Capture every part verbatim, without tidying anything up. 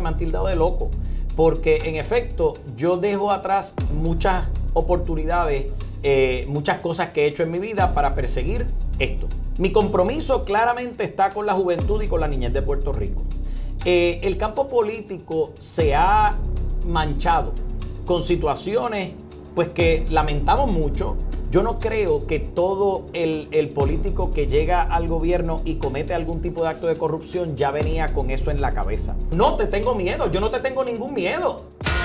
me han tildado de loco, porque en efecto yo dejo atrás muchas oportunidades, eh, muchas cosas que he hecho en mi vida para perseguir esto. Mi compromiso claramente está con la juventud y con la niñez de Puerto Rico. Eh, el campo político se ha manchado con situaciones pues que lamentamos mucho. Yo no creo que todo el, el político que llega al gobierno y comete algún tipo de acto de corrupción ya venía con eso en la cabeza. No te tengo miedo, yo no te tengo ningún miedo.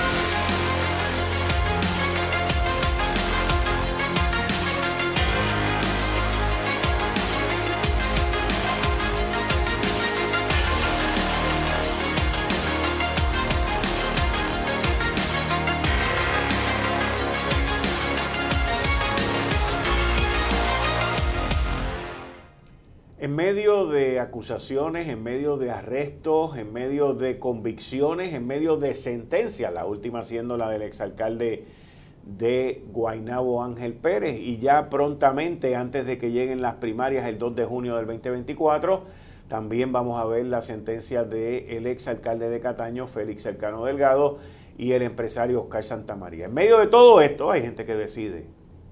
En medio de acusaciones, en medio de arrestos, en medio de convicciones, en medio de sentencias, la última siendo la del exalcalde de Guaynabo, Ángel Pérez, y ya prontamente, antes de que lleguen las primarias el dos de junio del veinte veinticuatro, también vamos a ver la sentencia del exalcalde de Cataño, Félix Cercano Delgado, y el empresario Oscar Santamaría. En medio de todo esto hay gente que decide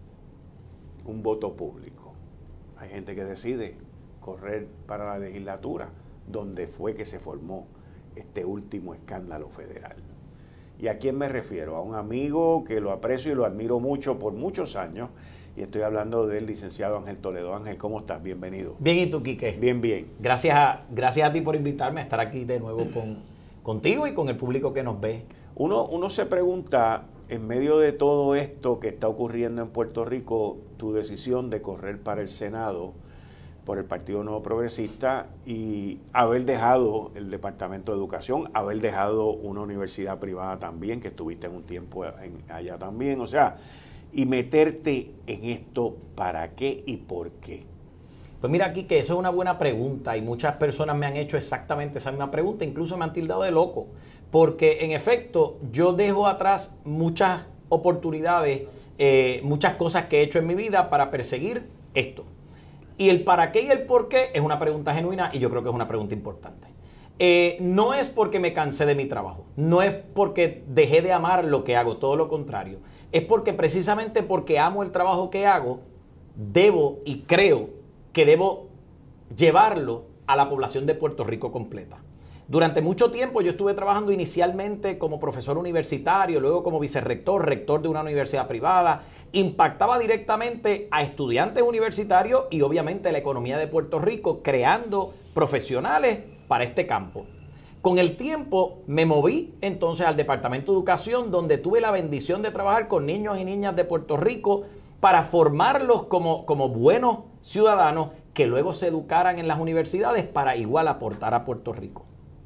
un voto público, hay gente que decide correr para la legislatura, donde fue que se formó este último escándalo federal. ¿Y a quién me refiero? A un amigo que lo aprecio y lo admiro mucho por muchos años, y estoy hablando del licenciado Ángel Toledo. Ángel, ¿cómo estás? Bienvenido. Bien, ¿y tú, Quique? Bien, bien. Gracias a, gracias a ti por invitarme a estar aquí de nuevo con, contigo y con el público que nos ve. Uno, uno se pregunta, en medio de todo esto que está ocurriendo en Puerto Rico, tu decisión de correr para el Senado por el Partido Nuevo Progresista y haber dejado el Departamento de Educación, haber dejado una universidad privada también, que estuviste en un tiempo en, allá también, o sea, y meterte en esto, ¿para qué y por qué? Pues mira, aquí que eso es una buena pregunta y muchas personas me han hecho exactamente esa misma pregunta, incluso me han tildado de loco, porque en efecto yo dejo atrás muchas oportunidades, eh, muchas cosas que he hecho en mi vida para perseguir esto. Y el para qué y el por qué es una pregunta genuina y yo creo que es una pregunta importante. Eh, no es porque me cansé de mi trabajo, no es porque dejé de amar lo que hago, todo lo contrario. Es porque precisamente porque amo el trabajo que hago, debo y creo que debo llevarlo a la población de Puerto Rico completa. Durante mucho tiempo yo estuve trabajando inicialmente como profesor universitario, luego como vicerrector, rector de una universidad privada. Impactaba directamente a estudiantes universitarios y obviamente la economía de Puerto Rico, creando profesionales para este campo. Con el tiempo me moví entonces al Departamento de Educación, donde tuve la bendición de trabajar con niños y niñas de Puerto Rico para formarlos como, como buenos ciudadanos que luego se educaran en las universidades para igual aportar a Puerto Rico.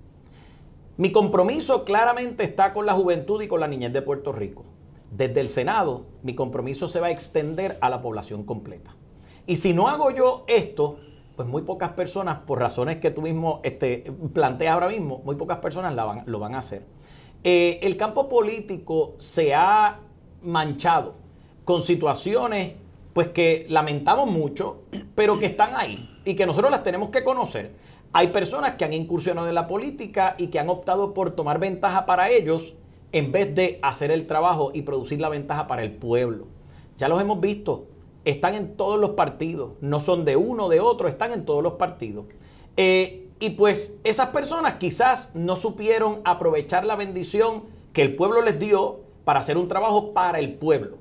Mi compromiso claramente está con la juventud y con la niñez de Puerto Rico. Desde el Senado, mi compromiso se va a extender a la población completa. Y si no hago yo esto, pues muy pocas personas, por razones que tú mismo este, planteas ahora mismo, muy pocas personas la van, lo van a hacer. Eh, el campo político se ha manchado con situaciones pues que lamentamos mucho, pero que están ahí y que nosotros las tenemos que conocer. Hay personas que han incursionado en la política y que han optado por tomar ventaja para ellos en vez de hacer el trabajo y producir la ventaja para el pueblo. Ya los hemos visto, están en todos los partidos, no son de uno o de otro, están en todos los partidos. Eh, y pues esas personas quizás no supieron aprovechar la bendición que el pueblo les dio para hacer un trabajo para el pueblo.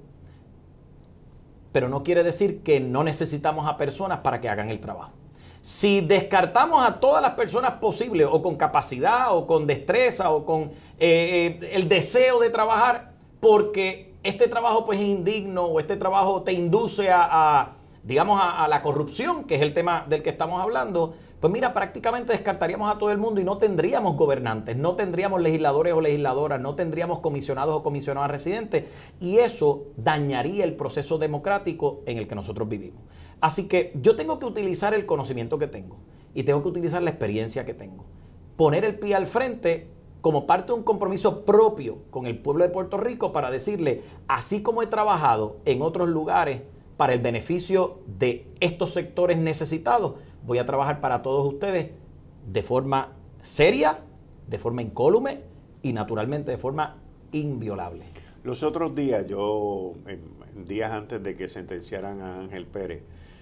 Pero no quiere decir que no necesitamos a personas para que hagan el trabajo. Si descartamos a todas las personas posibles, o con capacidad, o con destreza, o con eh, el deseo de trabajar, porque este trabajo pues es indigno, o este trabajo te induce a, a digamos, a, a la corrupción, que es el tema del que estamos hablando, pues mira, prácticamente descartaríamos a todo el mundo y no tendríamos gobernantes, no tendríamos legisladores o legisladoras, no tendríamos comisionados o comisionadas residentes, y eso dañaría el proceso democrático en el que nosotros vivimos. Así que yo tengo que utilizar el conocimiento que tengo y tengo que utilizar la experiencia que tengo. Poner el pie al frente como parte de un compromiso propio con el pueblo de Puerto Rico para decirle, así como he trabajado en otros lugares para el beneficio de estos sectores necesitados, voy a trabajar para todos ustedes de forma seria, de forma incólume, y naturalmente de forma inviolable. Los otros días, yo, en, en días antes de que sentenciaran a Ángel Pérez,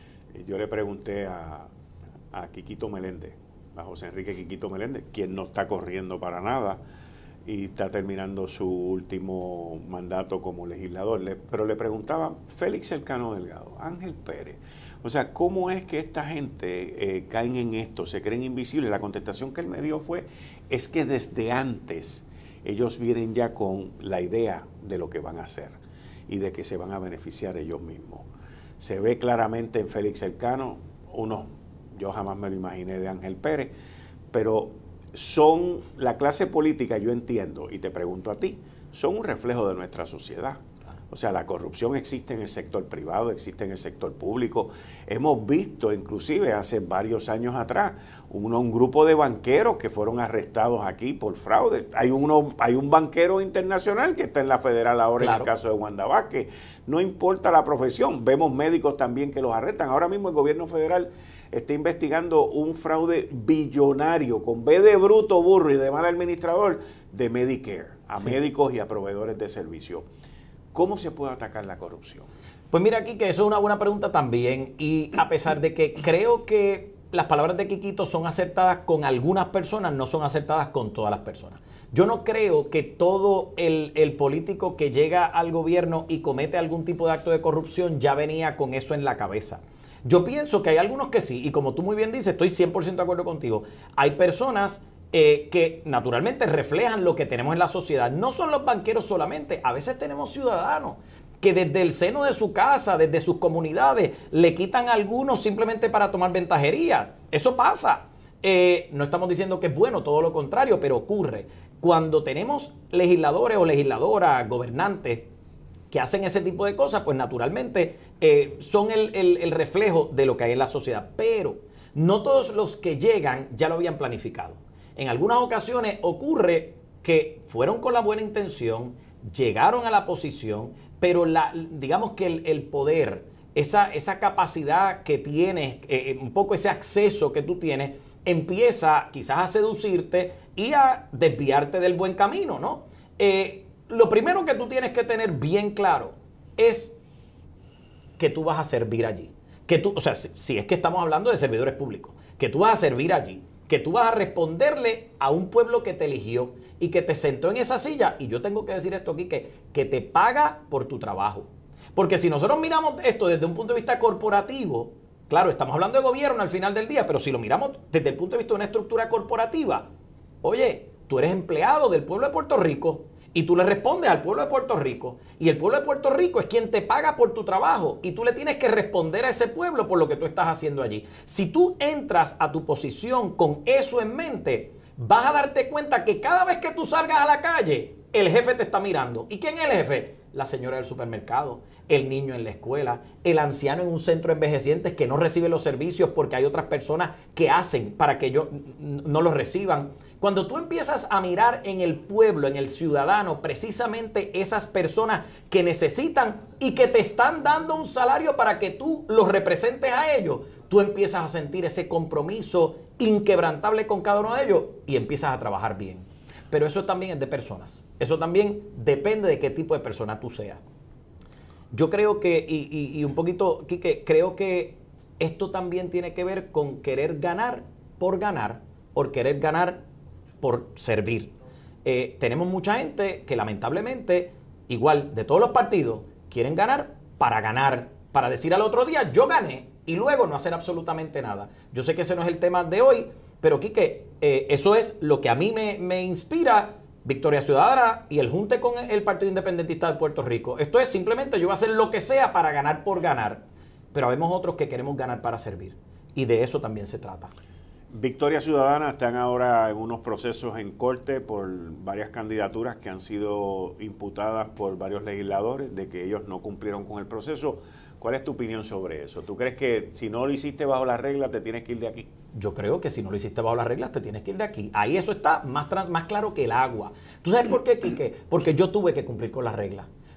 yo le pregunté a, a Quiquito Meléndez, a José Enrique Quiquito Meléndez, quien no está corriendo para nada y está terminando su último mandato como legislador, le, pero le preguntaba Félix Elcano Delgado, Ángel Pérez, o sea, ¿cómo es que esta gente eh, caen en esto, se creen invisibles? La contestación que él me dio fue, es que desde antes ellos vienen ya con la idea de lo que van a hacer y de que se van a beneficiar ellos mismos. Se ve claramente en Félix Elcano, unos, yo jamás me lo imaginé de Ángel Pérez, pero son la clase política, yo entiendo, y te pregunto a ti, son un reflejo de nuestra sociedad. O sea, la corrupción existe en el sector privado, existe en el sector público. Hemos visto, inclusive hace varios años atrás, uno, un grupo de banqueros que fueron arrestados aquí por fraude. Hay, uno, hay un banquero internacional que está en la federal ahora, claro, en el caso de Wanda Vázquez. No importa la profesión, vemos médicos también que los arrestan. Ahora mismo el gobierno federal está investigando un fraude billonario, con B de bruto, burro y de mal administrador, de Medicare, a sí. médicos y a proveedores de servicios. ¿Cómo se puede atacar la corrupción? Pues mira, aquí que eso es una buena pregunta también, y a pesar de que creo que las palabras de Quiquito son acertadas con algunas personas, no son acertadas con todas las personas. Yo no creo que todo el, el político que llega al gobierno y comete algún tipo de acto de corrupción ya venía con eso en la cabeza. Yo pienso que hay algunos que sí, y como tú muy bien dices, estoy cien por ciento de acuerdo contigo. Hay personas eh, que naturalmente reflejan lo que tenemos en la sociedad. No son los banqueros solamente, a veces tenemos ciudadanos que desde el seno de su casa, desde sus comunidades, le quitan a algunos simplemente para tomar ventajería. Eso pasa. Eh, no estamos diciendo que es bueno, todo lo contrario, pero ocurre. Cuando tenemos legisladores o legisladoras, gobernantes, que hacen ese tipo de cosas, pues naturalmente eh, son el, el, el reflejo de lo que hay en la sociedad. Pero no todos los que llegan ya lo habían planificado. En algunas ocasiones ocurre que fueron con la buena intención, llegaron a la posición, pero la, digamos que el, el poder, esa, esa capacidad que tienes, eh, un poco ese acceso que tú tienes, empieza quizás a seducirte y a desviarte del buen camino, ¿no? Eh, Lo primero que tú tienes que tener bien claro es que tú vas a servir allí. Que tú, o sea, si, si es que estamos hablando de servidores públicos, que tú vas a servir allí, que tú vas a responderle a un pueblo que te eligió y que te sentó en esa silla. Y yo tengo que decir esto aquí, que, que te paga por tu trabajo. Porque si nosotros miramos esto desde un punto de vista corporativo, claro, estamos hablando de gobierno al final del día, pero si lo miramos desde el punto de vista de una estructura corporativa, oye, tú eres empleado del pueblo de Puerto Rico, y tú le respondes al pueblo de Puerto Rico, y el pueblo de Puerto Rico es quien te paga por tu trabajo, y tú le tienes que responder a ese pueblo por lo que tú estás haciendo allí. Si tú entras a tu posición con eso en mente, vas a darte cuenta que cada vez que tú salgas a la calle, el jefe te está mirando. ¿Y quién es el jefe? La señora del supermercado, el niño en la escuela, el anciano en un centro de envejecientes que no recibe los servicios porque hay otras personas que hacen para que ellos no los reciban. Cuando tú empiezas a mirar en el pueblo, en el ciudadano, precisamente esas personas que necesitan y que te están dando un salario para que tú los representes a ellos, tú empiezas a sentir ese compromiso inquebrantable con cada uno de ellos y empiezas a trabajar bien. Pero eso también es de personas. Eso también depende de qué tipo de persona tú seas. Yo creo que, y, y, y un poquito, Quique, creo que esto también tiene que ver con querer ganar por ganar o querer ganar por servir. Eh, tenemos mucha gente que lamentablemente, igual de todos los partidos, quieren ganar para ganar, para decir al otro día, yo gané, y luego no hacer absolutamente nada. Yo sé que ese no es el tema de hoy, pero Quique, eh, eso es lo que a mí me, me inspira Victoria Ciudadana y el junte con el Partido Independentista de Puerto Rico. Esto es simplemente yo voy a hacer lo que sea para ganar por ganar, pero habemos otros que queremos ganar para servir, y de eso también se trata. Victoria Ciudadana están ahora en unos procesos en corte por varias candidaturas que han sido imputadas por varios legisladores de que ellos no cumplieron con el proceso. ¿Cuál es tu opinión sobre eso? ¿Tú crees que si no lo hiciste bajo las reglas te tienes que ir de aquí? Yo creo que si no lo hiciste bajo las reglas te tienes que ir de aquí. Ahí eso está más, trans, más claro que el agua. ¿Tú sabes por qué, Quique? Porque yo tuve que cumplir con las reglas.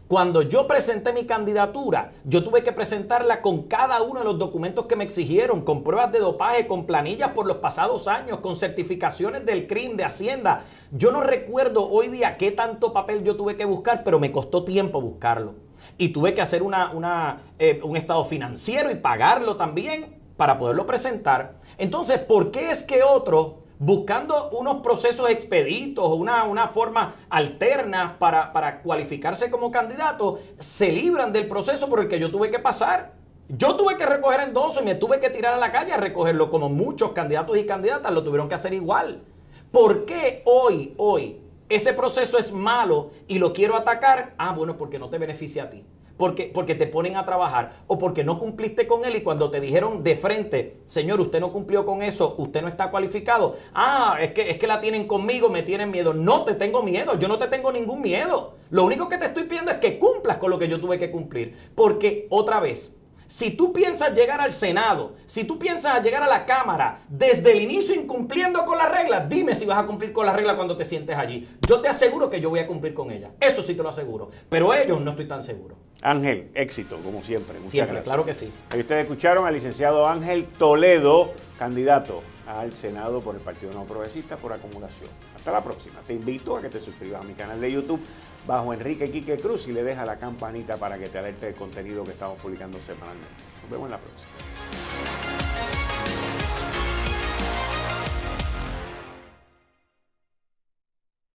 Cuando yo presenté mi candidatura, yo tuve que presentarla con cada uno de los documentos que me exigieron, con pruebas de dopaje, con planillas por los pasados años, con certificaciones del C R I M, de Hacienda. Yo no recuerdo hoy día qué tanto papel yo tuve que buscar, pero me costó tiempo buscarlo. Y tuve que hacer una, una, eh, un estado financiero y pagarlo también para poderlo presentar. Entonces, ¿por qué es que otros, buscando unos procesos expeditos o una, una forma alterna para, para cualificarse como candidato, se libran del proceso por el que yo tuve que pasar? Yo tuve que recoger endoso y me tuve que tirar a la calle a recogerlo, como muchos candidatos y candidatas lo tuvieron que hacer igual. ¿Por qué hoy, hoy, ese proceso es malo y lo quiero atacar? Ah, bueno, porque no te beneficia a ti. Porque, porque te ponen a trabajar o porque no cumpliste con él y cuando te dijeron de frente, señor, usted no cumplió con eso, usted no está cualificado. Ah, es que, es que la tienen conmigo, me tienen miedo. No te tengo miedo, yo no te tengo ningún miedo. Lo único que te estoy pidiendo es que cumplas con lo que yo tuve que cumplir. Porque, otra vez, si tú piensas llegar al Senado, si tú piensas llegar a la Cámara desde el inicio incumpliendo con las reglas, dime si vas a cumplir con las reglas cuando te sientes allí. Yo te aseguro que yo voy a cumplir con ellas. Eso sí te lo aseguro. Pero ellos no estoy tan seguro. Ángel, éxito, como siempre. Muchas siempre, gracias. Claro que sí. Ahí ustedes escucharon al licenciado Ángel Toledo, candidato al Senado por el Partido Nuevo Progresista por acumulación. Hasta la próxima. Te invito a que te suscribas a mi canal de YouTube bajo Enrique Quique Cruz y le deja la campanita para que te alerte el contenido que estamos publicando semanalmente. Nos vemos en la próxima.